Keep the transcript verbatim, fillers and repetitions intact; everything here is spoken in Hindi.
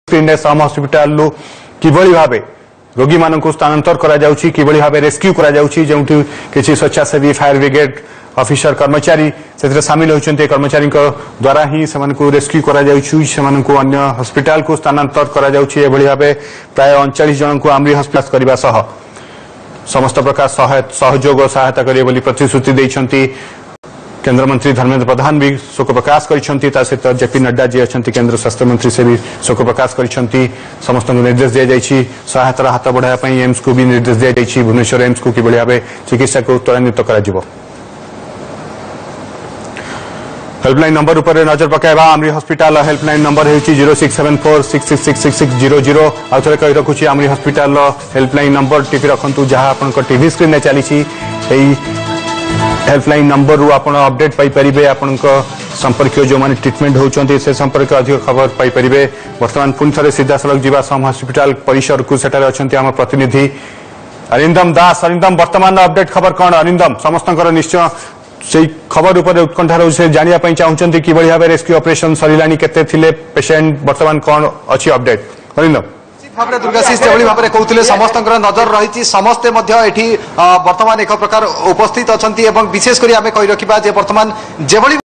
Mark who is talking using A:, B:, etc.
A: स्क्रीन सम हस्पिटाल किभली भाव रोगी मान स्थानांतर करा जाउछि किभली भाव रेस्क्यू करा जाउछि जेउठी किछि स्वेच्छासेवी फायर ब्रिगेड ऑफिसर कर्मचारी से सामिल होती कर्मचारी द्वारा ही से रेस्क्यू करा जाउछि सेमानन को अन्य हस्पिटाल को स्थानांतर करा जाउछि एभली भाव प्राय उनचालीस जन को आमरी हस्पिटाल करबा सह समस्त प्रकार सहयोग और सहायता करिए बोली प्रतिश्रुति देइछंती। केंद्र मंत्री धर्मेंद्र प्रधान भी शोक प्रकाश करिछंती ता सहित जेपी नड्डा जी अछंती केंद्र स्वास्थ्य मंत्री से भी शोक प्रकाश करिछंती। समस्त को निर्देश दिया जाइछि सहायता हाथ बढ़ाया पई एम्स को भी निर्देश दिया जाइछि भुवनेश्वर एम्स को किभली भाबे चिकित्सा को त्वरान्वित करा जिवो। हेल्पलाइन नंबर ऊपर नजर पकाइबा आमरी हस्पिटाल हेल्पलाइन नंबर हेउछि zero six seven four six six six six six zero zero आउ थरे कहि रखुछि आमरी हस्पिटाल हेल्पलाइन नंबर टिपि रखंतु जहां आपन टीवी स्क्रीन ने चलीछि एई हेल्पलाइन नंबर रु आपण अपडेट पाई परिबे आपण संपर्क जो माने ट्रीटमेंट होउचंती से संपर्क अधिक खबर पाई परिबे। वर्तमान पुन थरे सीधा सड़क जीवा सम हस्पिटाल परिसर को सेटारे अछंती हम प्रतिनिधि अरिंदम दास। अरिंदम वर्तमान अपडेट खबर कौन अरिंदम समस्तंकर निश्चय से खबर ऊपर उत्कंठा रही जानिया पई चाहउचंती कि बढिया रेस्क्यू ऑपरेशन सरिलानी केते थिले पेशेंट वर्तमान कौन अच्छी अपडेट अरिंदम
B: भाव दुर्गाशीष जो भाव में कहते समस्त नजर रही समस्ते वर्तमान एक प्रकार उपस्थित अच्छा विशेषकर आम कही रखा वर्तमान जो